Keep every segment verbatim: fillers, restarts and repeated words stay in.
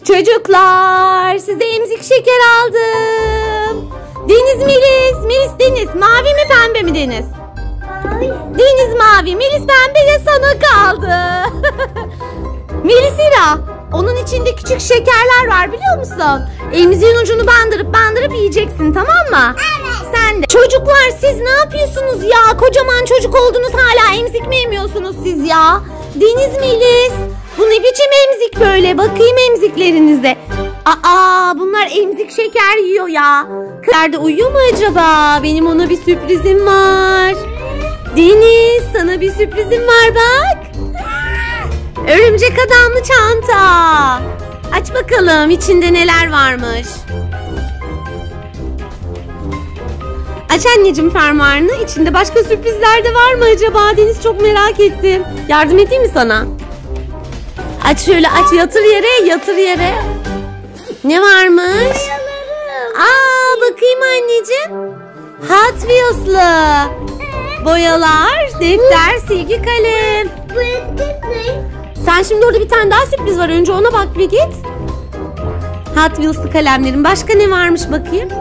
Çocuklar, size emzik şeker aldım. Deniz, Melis, Melis Deniz. Mavi mi pembe mi Deniz? Mavi. Deniz mavi, Melis pembe, ya sana kaldı. Melis İra, onun içinde küçük şekerler var biliyor musun? Emziğin ucunu bandırıp bandırıp yiyeceksin, tamam mı? Evet. Sen de. Çocuklar, siz ne yapıyorsunuz ya? Kocaman çocuk oldunuz, hala emzik mi yemiyorsunuz siz ya? Deniz, Melis, bu ne biçim emzik böyle? Bakayım emziklerinize. Aa, bunlar emzik şeker yiyor ya. Nerede uyuyor mu acaba? Benim ona bir sürprizim var. Deniz, sana bir sürprizim var bak. Örümcek adamlı çanta. Aç bakalım içinde neler varmış. Aç anneciğim fermuarını. İçinde başka sürprizler de var mı acaba? Deniz, çok merak ettim. Yardım edeyim mi sana? Aç şöyle, aç, yatır yere, yatır yere. Ne varmış? Aa, bakayım anneciğim. Hot Wheels'lı boyalar, defter, silgi, kalem. Bu etiket ne? Sen şimdi orada bir tane daha sürpriz var. Önce ona bak bir git. Hot Wheels'lı kalemlerin. Başka ne varmış bakayım?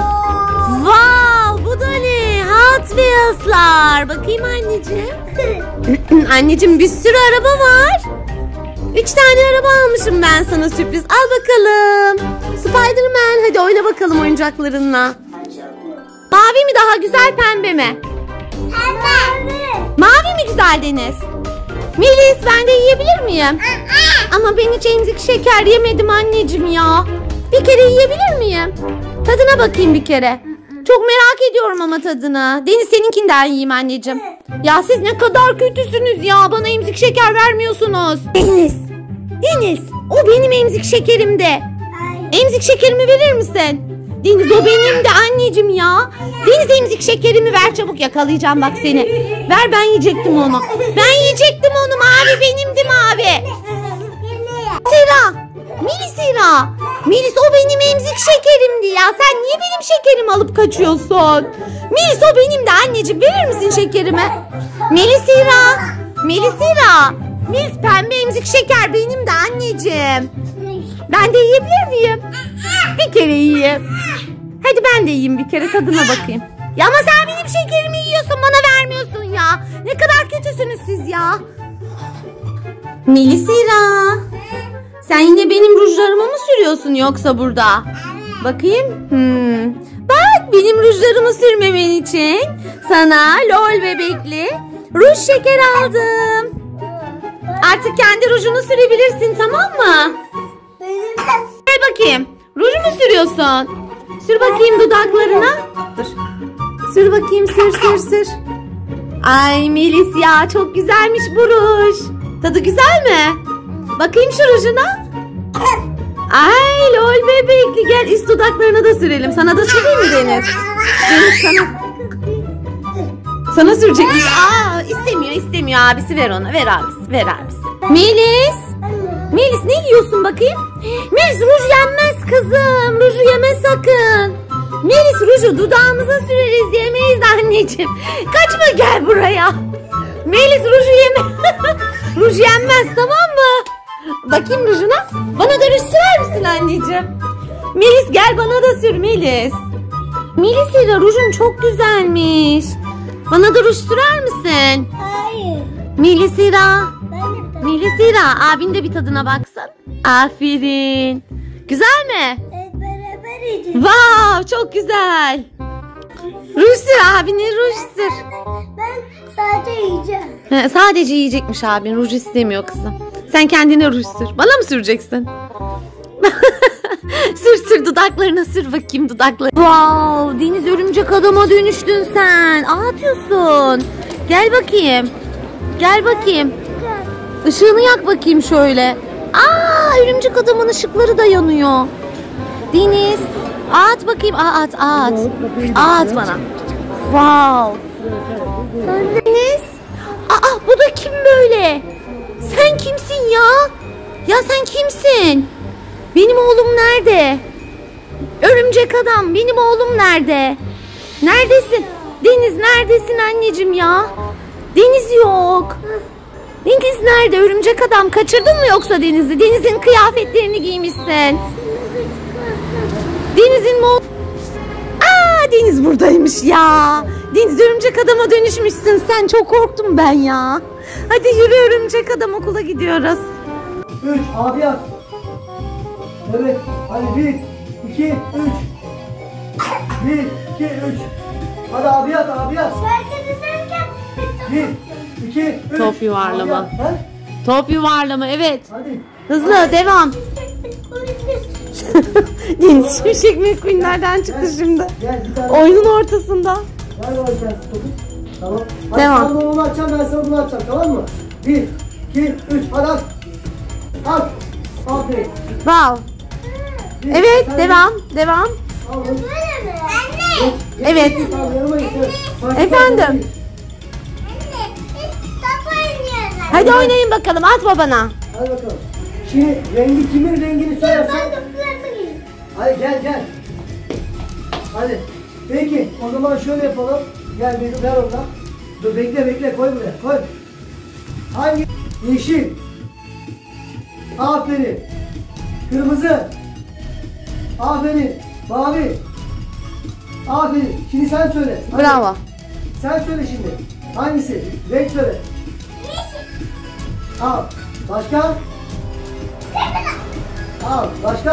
Wow, bu da ne? Hot Wheels'lar. Bakayım anneciğim. Anneciğim, bir sürü araba var. Üç tane araba almışım ben sana sürpriz. Al bakalım. Spider-Man, hadi oyna bakalım oyuncaklarınla. Mavi mi daha güzel, pembe mi? Pembe. Mavi mi güzel Deniz? Melis, ben de yiyebilir miyim? Ama ben hiç emzik şeker yemedim anneciğim ya. Bir kere yiyebilir miyim? Tadına bakayım bir kere. Çok merak ediyorum ama tadını. Deniz, seninkinden yiyeyim anneciğim. Ya siz ne kadar kötüsünüz ya. Bana emzik şeker vermiyorsunuz. Deniz. Deniz. O benim emzik şekerimde. Emzik şekerimi verir misin? Deniz, o benim de anneciğim ya. Deniz, emzik şekerimi ver çabuk, yakalayacağım bak seni. Ver, ben yiyecektim onu. Ben yiyecektim onu, mavi benimdi mavi. Sira. Melis Sira. Melis, o benim emzik şekerimdi ya. Sen niye benim şekerimi alıp kaçıyorsun? Melis, o benim de anneciğim, verir misin şekerimi? Melis Sira. Melis Sira. Melis, pembe emzik şeker benim de anneciğim. Ben de yiyebilir miyim? Bir kere yiyeyim. Hadi ben de yiyeyim bir kere, tadına bakayım. Ya ama sen benim şekerimi yiyorsun, bana vermiyorsun ya. Ne kadar kötüsünüz siz ya. Melis İra. Sen yine benim rujlarımı mı sürüyorsun yoksa burada? Bakayım. Hmm. Bak, benim rujlarımı sürmemen için sana lol bebekli ruj şeker aldım. Artık kendi rujunu sürebilirsin, tamam mı? Gel bakayım. Ruj mu sürüyorsun? Sür bakayım dudaklarına. Dur. Sür bakayım, sür sür sür. Ay Melis ya, çok güzelmiş bu ruj. Tadı güzel mi? Bakayım şu rujuna. Ay lol bebekli, gel üst dudaklarına da sürelim. Sana da süreyim mi Deniz? Deniz sana. Sana sürecekmiş. Aa, istemiyor istemiyor, abisi ver ona. Ver abisi, ver abisi. Melis. Melis, ne yiyorsun bakayım? Melis, ruj yenmez kızım. Ruju yeme sakın. Melis, ruju dudağımıza süreriz, yemeyiz anneciğim. Kaçma, gel buraya. Melis, ruju yeme. Ruj yenmez, tamam mı? Bakayım rujuna. Bana da ruj sürer misin anneciğim? Melis, gel bana da sür Melis. Melis ile rujun çok güzelmiş. Bana da ruj sürer misin? Hayır. Melis İra. Ben de Melis İra, abin de bir tadına baksın. Aferin. Güzel mi? Evet, beraber yiyeceğiz. Wow, çok güzel. Ruj sür, abine ruj sür. Ben sadece yiyeceğim. He, sadece yiyecekmiş abin, ruj istemiyor kızım. Sen kendine ruj sür. Bana mı süreceksin? Sür sür, dudaklarına sür bakayım dudaklarına. Wow, Deniz, örümcek adama dönüştün sen. Aa, atıyorsun. Gel bakayım. Gel bakayım. Işığını yak bakayım şöyle. Aa, örümcek adamın ışıkları da yanıyor. Deniz, at bakayım. Aa, at at. At bana. Wow. Deniz. Aa, bu da kim böyle? Sen kimsin ya? Ya sen kimsin? Benim oğlum nerede? Örümcek adam, benim oğlum nerede? Neredesin? Deniz, neredesin anneciğim ya? Deniz yok. Deniz nerede? Örümcek adam, kaçırdın mı yoksa Deniz'i? Deniz'in kıyafetlerini giymişsin. misin? Deniz'in mi o? Aa, Deniz buradaymış ya. Deniz, örümcek adama dönüşmüşsün sen. Çok korktum ben ya. Hadi yürü örümcek adam, okula gidiyoruz. Üç, abi at. Evet, hadi bir, iki, üç. Bir, iki, üç. Hadi abi at, abi at. Bir, iki, üç. Top yuvarlama. Abi at, ha? Top yuvarlama, evet. Hadi. Hızlı devam. Deniz Şimşek McQueen'lerden çıktı şimdi. Gel bir tane. Oyunun ortasında. Ver bana sen topu. Tamam. Hadi Devam. sen onu atacağım, ben sana bunu atacağım, tamam mı? Bir, iki, üç. Hadi at. At. Aferin. Wow. Bir, Evet, sen devam, devam. Al bunu. Anne. Geç, Evet. geç, tamam, yanıma git, evet. Fark Efendim? etmez. Anne. Biz top oynuyoruz. Hadi oynayın bakalım, at babana. Hadi bakalım. Şimdi rengi, kimin rengini söylersen. Ben toplarımı giyeyim. Hadi gel gel. Hadi. Peki o zaman şöyle yapalım. Gel beni ver oradan. Dur bekle bekle, koy buraya koy. Hangi? Yeşil. Aferin. Kırmızı. Aferin. Mavi. Aferin. Şimdi sen söyle. Hadi. Bravo. Sen söyle şimdi. Hangisi? Renk söyle. Al. Başka? Al. Başka?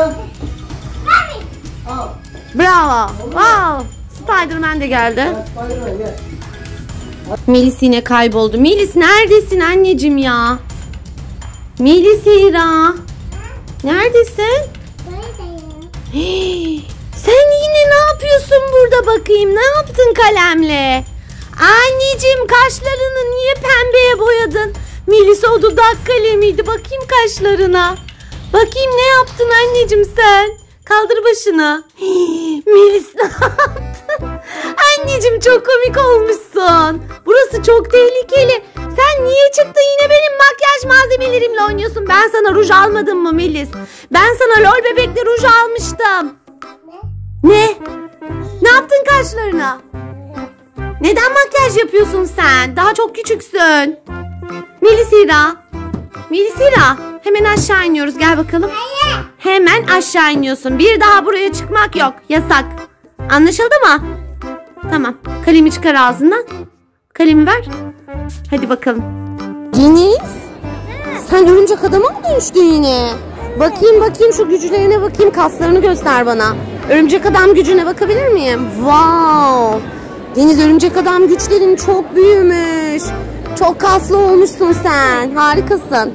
Al. Bravo. Wow. Spiderman de geldi. Gel, Spiderman gel. Melis yine kayboldu. Melis neredesin anneciğim ya? Melis Hira. Neredesin? Buradayım. Hey, sen yine ne yapıyorsun burada bakayım? Ne yaptın kalemle? Anneciğim, kaşlarını niye pembeye boyadın? Melis, o dudak kalemiydi. Bakayım kaşlarına. Bakayım ne yaptın anneciğim sen? Kaldır başını. Hey, Melis ne yaptın? Anneciğim, çok komik olmuşsun. Burası çok tehlikeli. Sen niye çıktın yine benim makyaj malzemelerimle oynuyorsun? Ben sana ruj almadım mı Melis? Ben sana lol bebekli ruj almıştım. Ne? Ne yaptın kaşlarına? Neden makyaj yapıyorsun sen? Daha çok küçüksün. Melis Hira. Melis Hira. Hemen aşağı iniyoruz. Gel bakalım. Hemen aşağı iniyorsun. Bir daha buraya çıkmak yok. Yasak. Anlaşıldı mı? Tamam. Kalemi çıkar ağzından. Kalemi ver. Hadi bakalım. Deniz. Sen örümcek adama mı dönüştün yine? Bakayım bakayım şu güçlerine bakayım. Kaslarını göster bana. Örümcek adam gücüne bakabilir miyim? Wow. Deniz, örümcek adam güçlerin çok büyümüş. Çok kaslı olmuşsun sen. Harikasın.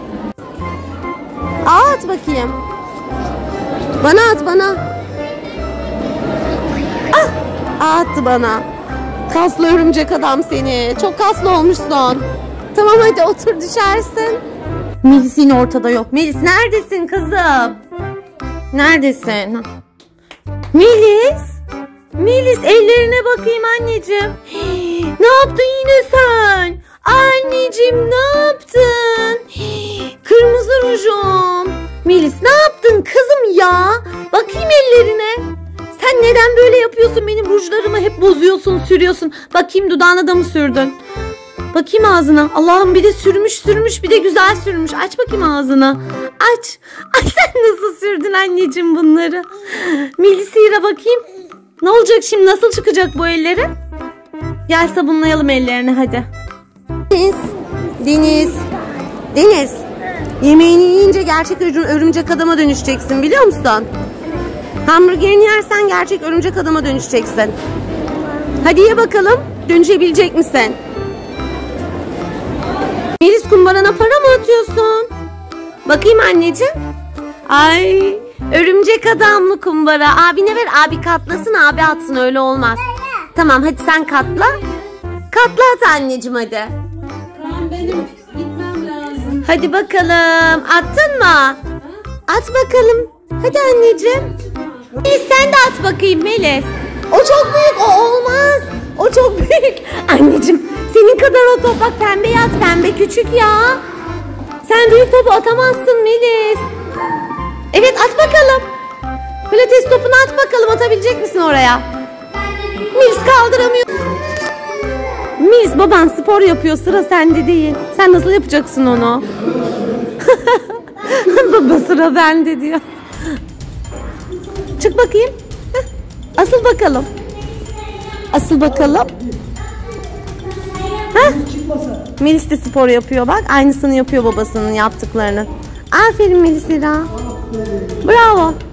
At bakayım. Bana at bana. Ah, attı bana. Kaslı örümcek adam seni. Çok kaslı olmuşsun. Tamam, hadi otur, düşersin. Melis yine ortada yok. Melis neredesin kızım? Neredesin? Melis? Melis, ellerine bakayım anneciğim. Hii, ne yaptın yine sen? Anneciğim ne yaptın? Hii, kırmızı rujum. Melis ne yaptın kızım ya? Bakayım ellerine. Sen neden böyle yapıyorsun? Benim rujlarımı hep bozuyorsun, sürüyorsun. Bakayım, dudağına da mı sürdün? Bakayım ağzına. Allah'ım, bir de sürmüş sürmüş, bir de güzel sürmüş. Aç bakayım ağzını. Aç. Ay, sen nasıl sürdün anneciğim bunları? Melis Hira, bakayım. Ne olacak şimdi? Nasıl çıkacak bu elleri? Gel sabunlayalım ellerini hadi. Deniz. Deniz. Deniz. Yemeğini yiyince gerçek örümcek adama dönüşeceksin, biliyor musun? Hamburgerini yersen gerçek örümcek adama dönüşeceksin. Hadi ye bakalım. Dönüşebilecek misin? Melis, kumbarana para mı atıyorsun? Bakayım anneciğim. Ay, örümcek adamlı kumbara. Abine ver, abi katlasın, abi atsın, öyle olmaz. Tamam, hadi sen katla. Katla at anneciğim hadi. Tamam, benim gitmem lazım. Hadi bakalım. Attın mı? At bakalım. Hadi anneciğim. Melis, sen de at bakayım Melis. O çok büyük, o olmaz. O çok büyük. Anneciğim, senin kadar o top, bak pembeye at, pembe küçük ya. Sen büyük topu atamazsın Melis. Evet, at bakalım. Pilates topunu at bakalım, atabilecek misin oraya? Melis kaldıramıyor. Melis, baban spor yapıyor, sıra sende değil. Sen nasıl yapacaksın onu? Baba, sıra bende diyor. Çık bakayım. Heh, asıl bakalım. Asıl bakalım. Heh. Çıkmasa. Melis de spor yapıyor bak. Aynısını yapıyor babasının yaptıklarını. Aferin Melis Hira. Bravo.